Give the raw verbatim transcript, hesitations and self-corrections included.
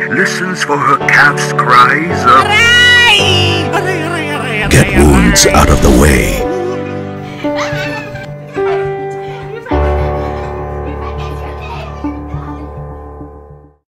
listens for her calf's cries of... Aray! Aray, aray, aray, aray, Get wounds out of the way.